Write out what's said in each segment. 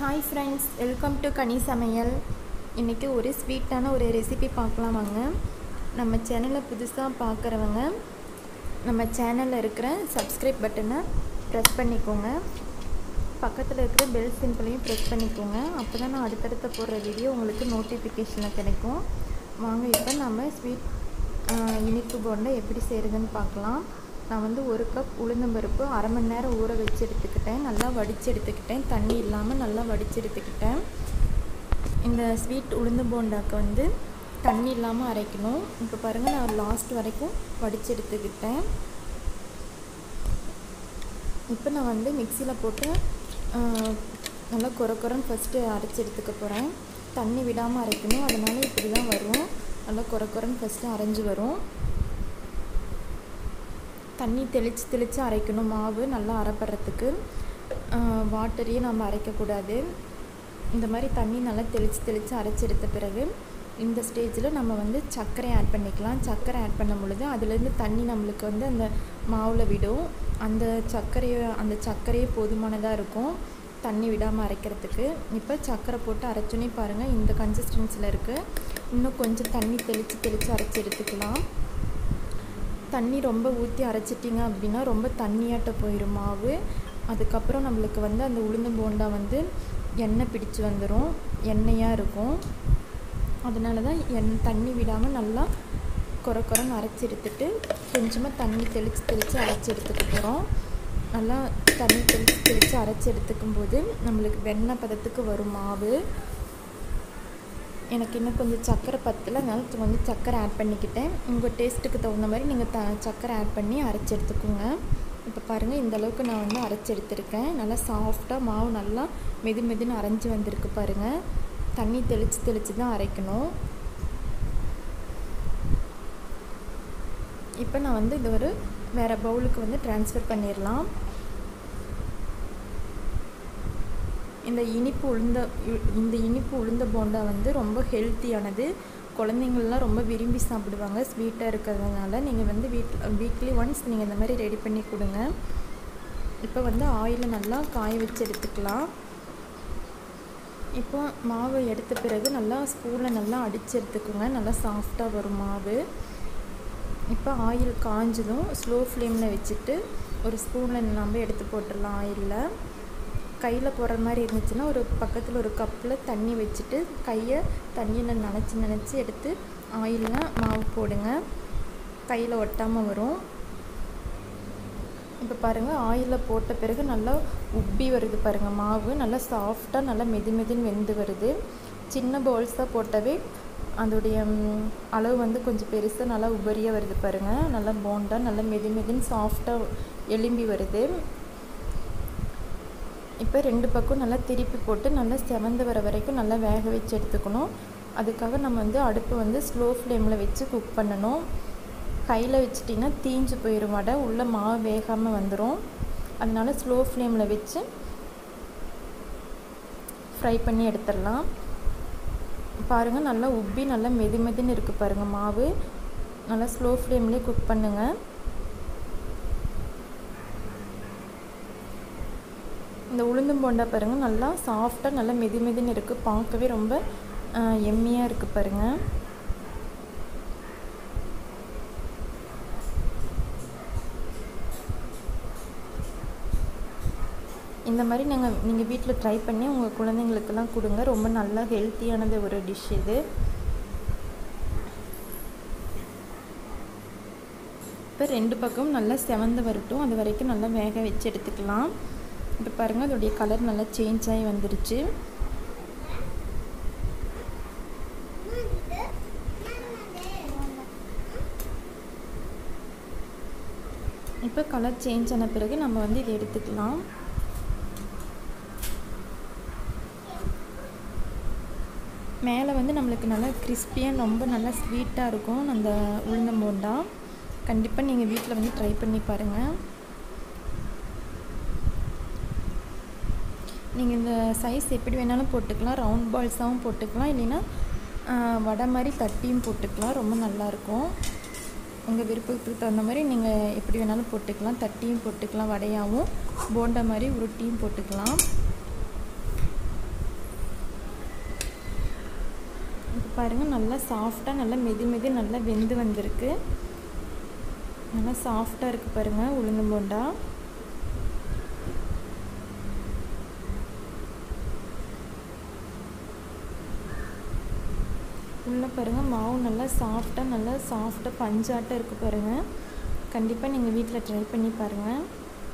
Hi friends, welcome to கனி சமையல். இன்றைக்கி ஒரு ஸ்வீட்டான ஒரு ரெசிபி பார்க்கலாம் வாங்க. நம்ம சேனலை புதுசாக பார்க்குறவங்க நம்ம சேனலில் இருக்கிற சப்ஸ்கிரைப் பட்டனை ப்ரெஸ் பண்ணிக்கோங்க. பக்கத்தில் இருக்கிற பெல் சிம்பிளையும் ப்ரெஸ் பண்ணிக்கோங்க. அப்போ தான் நான் அடுத்தடுத்த போடுற வீடியோ உங்களுக்கு நோட்டிஃபிகேஷனில் கிடைக்கும். வாங்க இப்போ நம்ம ஸ்வீட் இனிப்பு போண்டா எப்படி செய்கிறதுன்னு பார்க்கலாம். நான் வந்து 1 கப் உளுந்தம்பருப்பு அரை மணி நேரம் ஊற வச்சு எடுத்துக்கிட்டேன். நல்லா வடித்து எடுத்துக்கிட்டேன். தண்ணி இல்லாமல் நல்லா வடித்து எடுத்துக்கிட்டேன். இந்த ஸ்வீட் உளுந்து போண்டாக்கு வந்து தண்ணி இல்லாமல் அரைக்கணும். இப்போ பாருங்கள், நான் லாஸ்ட் வரைக்கும் வடித்து எடுத்துக்கிட்டேன். இப்போ நான் வந்து மிக்சியில் போட்டு நல்லா கொரன்னு ஃபஸ்ட்டு அரைச்சி எடுத்துக்க போகிறேன். தண்ணி விடாமல் அரைக்கணும். அதனால் இப்படி தான் வரும். நல்லா கொரன்னு ஃபஸ்ட்டு அரைஞ்சி வரும். தண்ணி தெளித்து அரைக்கணும். மாவு நல்லா அரைப்படுறதுக்கு வாட்டரையே நம்ம அரைக்கக்கூடாது. இந்த மாதிரி தண்ணி நல்லா தெளித்து அரைச்சி எடுத்த பிறகு இந்த ஸ்டேஜில் நம்ம வந்து சர்க்கரை ஆட் பண்ணிக்கலாம். சர்க்கரை ஆட் பண்ணும் பொழுது அதுலேருந்து தண்ணி நம்மளுக்கு வந்து அந்த மாவில் விடும். அந்த சர்க்கரையே போதுமானதாக இருக்கும் தண்ணி விடாமல் அரைக்கிறதுக்கு. இப்போ சர்க்கரை போட்டு அரைச்சோன்னே பாருங்கள், இந்த கன்சிஸ்டன்சியில் இருக்குது. இன்னும் கொஞ்சம் தண்ணி தெளித்து அரைச்சி எடுத்துக்கலாம். தண்ணி ரொம்ப ஊற்றி அரைச்சிட்டிங்க அப்படின்னா ரொம்ப தண்ணியாட்ட போயிடும் மாவு. அதுக்கப்புறம் நம்மளுக்கு வந்து அந்த உளுந்து போண்டா வந்து எண்ணெய் பிடிச்சி வந்துடும், எண்ணெயாக இருக்கும். அதனால தான் தண்ணி விடாமல் நல்லா கொரன்னு அரைச்சி எடுத்துட்டு கொஞ்சமாக தண்ணி தெளித்து அரைச்சி எடுத்துக்க போகிறோம். நல்லா தண்ணி தெளித்து அரைச்சி எடுத்துக்கும் போது நம்மளுக்கு வெண்ணெய் பதத்துக்கு வரும் மாவு. எனக்கு இன்னும் கொஞ்சம் சர்க்கரை பத்தலை, அதனால கொஞ்சம் சர்க்கரை ஆட் பண்ணிக்கிட்டேன். உங்கள் டேஸ்ட்டுக்கு தகுந்த மாதிரி நீங்கள் சர்க்கரை ஆட் பண்ணி அரைச்சி எடுத்துக்கோங்க. இப்போ பாருங்கள், இந்த அளவுக்கு நான் வந்து அரைச்சி எடுத்துருக்கேன். நல்லா சாஃப்டாக மாவு நல்லா மெதுன்னு அரைஞ்சி வந்திருக்கு பாருங்கள். தண்ணி தெளித்து தான் அரைக்கணும். இப்போ நான் வந்து இது ஒரு வேறு பவுலுக்கு வந்து ட்ரான்ஸ்ஃபர் பண்ணிடலாம். இந்த இனிப்பு உளுந்த போண்டா வந்து ரொம்ப ஹெல்த்தியானது. குழந்தைங்கள்லாம் ரொம்ப விரும்பி சாப்பிடுவாங்க ஸ்வீட்டாக இருக்கிறதுனால. நீங்கள் வந்து வீக்லி ஒன்ஸ் நீங்கள் இந்த மாதிரி ரெடி பண்ணி கொடுங்க. இப்போ வந்து ஆயிலை நல்லா காய வச்சு எடுத்துக்கலாம். இப்போ மாவு எடுத்த பிறகு நல்லா ஸ்பூனில் நல்லா அடித்து எடுத்துக்கோங்க. நல்லா சாஃப்டாக வரும் மாவு. இப்போ ஆயில் காஞ்சதும் ஸ்லோ ஃப்ளேமில் வச்சுட்டு ஒரு ஸ்பூனில் நம்ம எடுத்து போட்டுடலாம். ஆயிலில் கையில் போடுற மாதிரி இருந்துச்சுன்னா ஒரு பக்கத்தில் ஒரு கப்பில் தண்ணி வச்சுட்டு கையை தண்ணியில் நனைச்சி எடுத்து ஆயிலில் மாவு போடுங்க. கையில் ஒட்டாமல் வரும். இப்போ பாருங்கள், ஆயிலில் போட்ட பிறகு நல்லா உப்பி வருது பாருங்கள். மாவு நல்லா சாஃப்டாக நல்லா மெதுன்னு வெந்து வருது. சின்ன பவுல்ஸாக போட்டவே அதோடைய அளவு வந்து கொஞ்சம் பெருசாக நல்லா உபரியாக வருது பாருங்கள். நல்லா போண்டா நல்லா மெதுன்னு சாஃப்டாக எலும்பி வருது. இப்போ 2 பக்கம் நல்லா திருப்பி போட்டு நல்லா செவந்து வர வரைக்கும் நல்லா வேக வச்சு எடுத்துக்கணும். அதுக்காக நம்ம வந்து அடுப்பு வந்து ஸ்லோ ஃப்ளேமில் வச்சு குக் பண்ணணும். கையில் வச்சிட்டிங்கன்னா தீஞ்சு போயிடும் வடை, உள்ளே மாவு வேகாமல் வந்துடும். அதனால ஸ்லோ ஃப்ளேமில் வச்சு ஃப்ரை பண்ணி எடுத்துடலாம். பாருங்கள், நல்லா உப்பி நல்லா மெதுன்னு இருக்குது பாருங்கள் மாவு. நல்லா ஸ்லோ ஃப்ளேம்லேயே குக் பண்ணுங்கள். இந்த உளுந்து போண்டா பாருங்கள், நல்லா சாஃப்டாக நல்லா மெதுன்னு இருக்குது. பார்க்கவே ரொம்ப எம்மியாக இருக்குது பாருங்கள். இந்த மாதிரி நீங்கள் வீட்டில் ட்ரை பண்ணி உங்கள் குழந்தைங்களுக்கெல்லாம் கொடுங்க. ரொம்ப நல்லா ஹெல்த்தியானது ஒரு டிஷ் இது. இப்போ 2 பக்கமும் நல்லா செவந்து வரட்டும். அது வரைக்கும் நல்லா வேக வச்சு எடுத்துக்கலாம். இப்போ பாருங்கள், அதோடைய கலர் நல்லா சேஞ்ச் ஆகி வந்துருச்சு. இப்போ கலர் சேஞ்ச் ஆன பிறகு நம்ம வந்து இதை எடுத்துக்கலாம். மேலே வந்து நம்மளுக்கு நல்லா கிறிஸ்பியாக ரொம்ப நல்லா ஸ்வீட்டாக இருக்கும் அந்த உளுந்தம் போண்டா. கண்டிப்பாக நீங்கள் வீட்டில் வந்து ட்ரை பண்ணி பாருங்கள். நீங்கள் இந்த சைஸ் எப்படி வேணாலும் போட்டுக்கலாம். ரவுண்ட் பால்ஸாகவும் போட்டுக்கலாம், இல்லைன்னா வடை மாதிரி தட்டியும் போட்டுக்கலாம். ரொம்ப நல்லாயிருக்கும். உங்கள் விருப்பத்துக்கு தகுந்த மாதிரி நீங்கள் எப்படி வேணாலும் போட்டுக்கலாம். தட்டியும் போட்டுக்கலாம், வடையாகவும் போண்டா மாதிரி உருட்டியும் போட்டுக்கலாம். பாருங்கள் நல்லா சாஃப்டாக நல்லா மெது நல்லா வெந்து வந்திருக்கு. நல்லா சாஃப்டாக இருக்குது பாருங்கள் உளுந்து போண்டா. உள்ளே பாருங்கள் மாவு நல்லா சாஃப்டாக பஞ்சாட்டம் இருக்குது பாருங்கள். கண்டிப்பாக நீங்கள் வீட்டில் ட்ரை பண்ணி பாருங்கள்.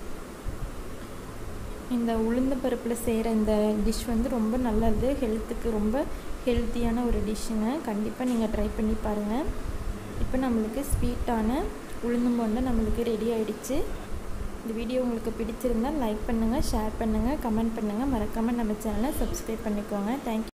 இந்த உளுந்து பருப்பில் செய்கிற இந்த டிஷ் வந்து ரொம்ப நல்லது, ஹெல்த்துக்கு ரொம்ப ஹெல்த்தியான ஒரு டிஷ்ஷுங்க. கண்டிப்பாக நீங்கள் ட்ரை பண்ணி பாருங்கள். இப்போ நம்மளுக்கு ஸ்வீட்டான உளுந்து போண்டா நம்மளுக்கு ரெடி ஆகிடுச்சு. இந்த வீடியோ உங்களுக்கு பிடிச்சிருந்தால் லைக் பண்ணுங்கள், ஷேர் பண்ணுங்கள், கமெண்ட் பண்ணுங்கள். மறக்காமல் நம்ம சேனலை சப்ஸ்கிரைப் பண்ணிக்கோங்க. தேங்க்யூ.